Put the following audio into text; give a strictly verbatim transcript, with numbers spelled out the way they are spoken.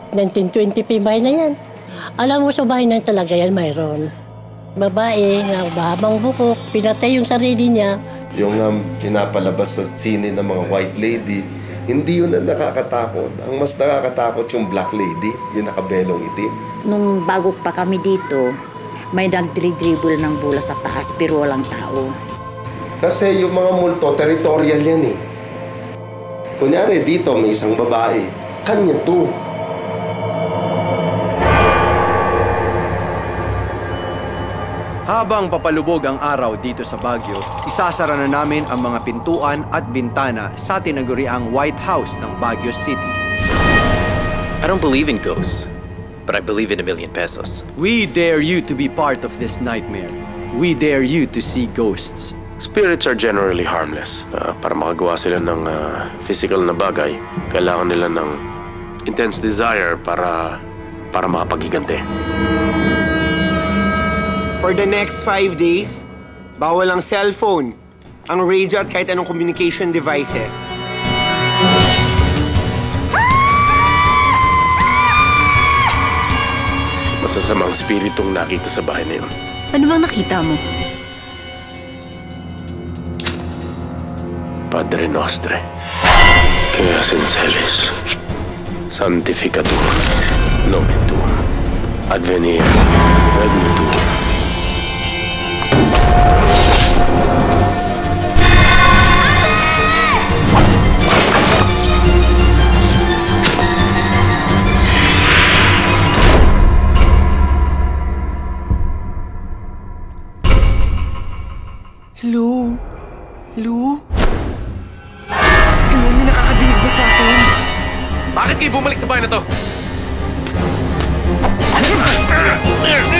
nineteen twenty p bahay na yan. Alam mo, sa bahay na talaga yan mayroon. Babae na mahabang buhok, pinatay yung sarili niya. Yung um, pinapalabas sa sine ng mga white lady, hindi yun ang nakakatakot. Ang mas nakakatakot yung black lady, yung nakabelong itim. Nung bago pa kami dito, may nagdri-dribble ng bola sa taas pero walang tao. Kasi yung mga multo, territorial yan eh. Kunyari dito may isang babae, kanya to. Habang papalubog ang araw dito sa Baguio, isasara na namin ang mga pintuan at bintana sa tinaguriang White House ng Baguio City. I don't believe in ghosts, but I believe in a million pesos. We dare you to be part of this nightmare. We dare you to see ghosts. Spirits are generally harmless. Uh, para makagawa sila ng uh, physical na bagay, kailangan nila ng intense desire para, para makapagigante. For the next five days, bawal ang cellphone, ang radio at kahit anong communication devices. Masasamang spiritong nakita sa bahay na yun. Ano bang nakita mo? Padre Nostre, Quia Sincelis, Sanctificatur, Nomen Tuum, Advenire, Regnum Tuum. Hello? Hello? Hello, may nakakadinig ba sa akin? Bakit kayo bumalik sa bahay na to?